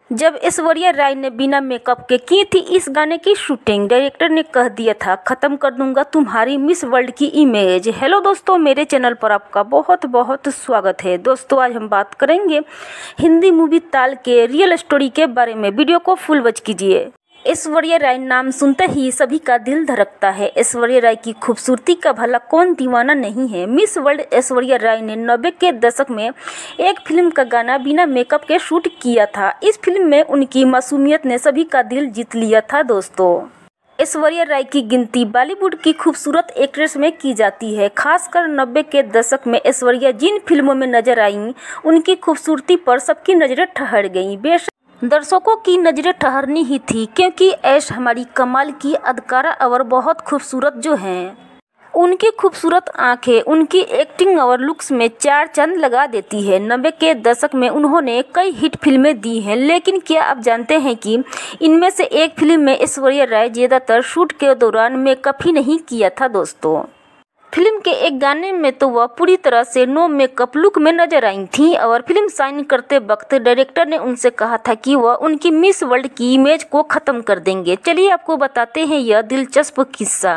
जब ऐश्वर्या राय ने बिना मेकअप के की थी इस गाने की शूटिंग, डायरेक्टर ने कह दिया था खत्म कर दूंगा तुम्हारी मिस वर्ल्ड की इमेज। हेलो दोस्तों, मेरे चैनल पर आपका बहुत बहुत स्वागत है। दोस्तों, आज हम बात करेंगे हिंदी मूवी ताल के रियल स्टोरी के बारे में। वीडियो को फुल वॉच कीजिए। ऐश्वर्या राय नाम सुनते ही सभी का दिल धड़कता है। ऐश्वर्या राय की खूबसूरती का भला कौन दीवाना नहीं है। मिस वर्ल्ड ऐश्वर्या राय ने 90 के दशक में एक फिल्म का गाना बिना मेकअप के शूट किया था। इस फिल्म में उनकी मासूमियत ने सभी का दिल जीत लिया था। दोस्तों, ऐश्वर्या राय की गिनती बॉलीवुड की खूबसूरत एक्ट्रेस में की जाती है। खासकर 90 के दशक में ऐश्वर्या जिन फिल्मों में नजर आईं, उनकी खूबसूरती पर सबकी नजरें ठहर गईं। दर्शकों की नज़रें ठहरनी ही थी, क्योंकि ऐश हमारी कमाल की अदाकारा और बहुत खूबसूरत जो हैं। उनकी खूबसूरत आंखें उनकी एक्टिंग और लुक्स में चार चांद लगा देती है। 90 के दशक में उन्होंने कई हिट फिल्में दी हैं, लेकिन क्या आप जानते हैं कि इनमें से एक फिल्म में ऐश्वर्या राय ज़्यादातर शूट के दौरान मेकअप ही नहीं किया था। दोस्तों, फिल्म के एक गाने में तो वह पूरी तरह से नो मेकअप लुक में नजर आई थी और फिल्म साइन करते वक्त डायरेक्टर ने उनसे कहा था कि वह उनकी मिस वर्ल्ड की इमेज को ख़त्म कर देंगे। चलिए आपको बताते हैं यह दिलचस्प किस्सा।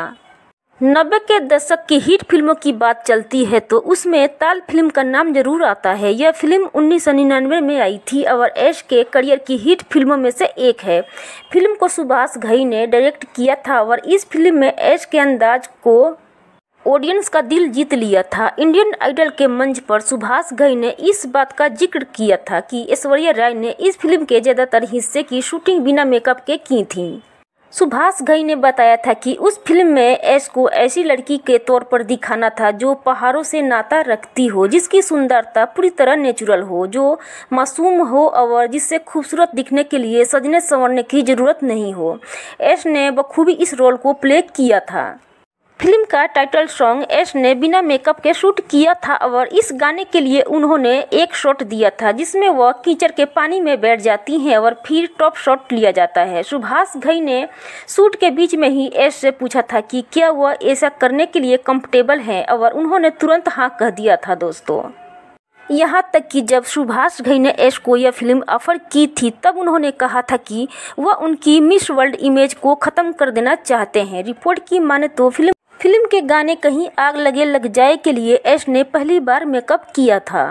90 के दशक की हिट फिल्मों की बात चलती है तो उसमें ताल फिल्म का नाम जरूर आता है। यह फिल्म 1999 में आई थी और ऐश के करियर की हिट फिल्मों में से एक है। फिल्म को सुभाष घई ने डायरेक्ट किया था और इस फिल्म में ऐश के अंदाज को ऑडियंस का दिल जीत लिया था। इंडियन आइडल के मंच पर सुभाष घई ने इस बात का जिक्र किया था कि ऐश्वर्या राय ने इस फिल्म के ज़्यादातर हिस्से की शूटिंग बिना मेकअप के की थी। सुभाष घई ने बताया था कि उस फिल्म में ऐश को ऐसी लड़की के तौर पर दिखाना था जो पहाड़ों से नाता रखती हो, जिसकी सुंदरता पूरी तरह नेचुरल हो, जो मासूम हो और जिससे खूबसूरत दिखने के लिए सजने संवरने की ज़रूरत नहीं हो। ऐश ने बखूबी इस रोल को प्ले किया था। फिल्म का टाइटल सॉन्ग ऐश ने बिना मेकअप के शूट किया था और इस गाने के लिए उन्होंने एक शॉट दिया था जिसमें वह कीचड़ के पानी में बैठ जाती हैं और फिर टॉप शॉट लिया जाता है। सुभाष घई ने शूट के बीच में ही ऐश से पूछा था कि क्या वह ऐसा करने के लिए कंफर्टेबल है और उन्होंने तुरंत हाँ कह दिया था। दोस्तों, यहाँ तक कि जब सुभाष घई ने ऐश को यह फिल्म ऑफर की थी तब उन्होंने कहा था कि वह उनकी मिस वर्ल्ड इमेज को ख़त्म कर देना चाहते हैं। रिपोर्ट की माने तो फिल्म के गाने कहीं आग लगे लग जाए के लिए ऐश ने पहली बार मेकअप किया था।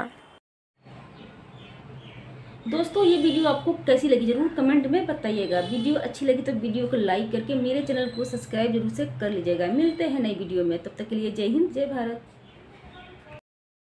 दोस्तों, ये वीडियो आपको कैसी लगी जरूर कमेंट में बताइएगा। वीडियो अच्छी लगी तो वीडियो को लाइक करके मेरे चैनल को सब्सक्राइब जरूर से कर लीजिएगा। मिलते हैं नई वीडियो में, तब तक के लिए जय हिंद, जय भारत।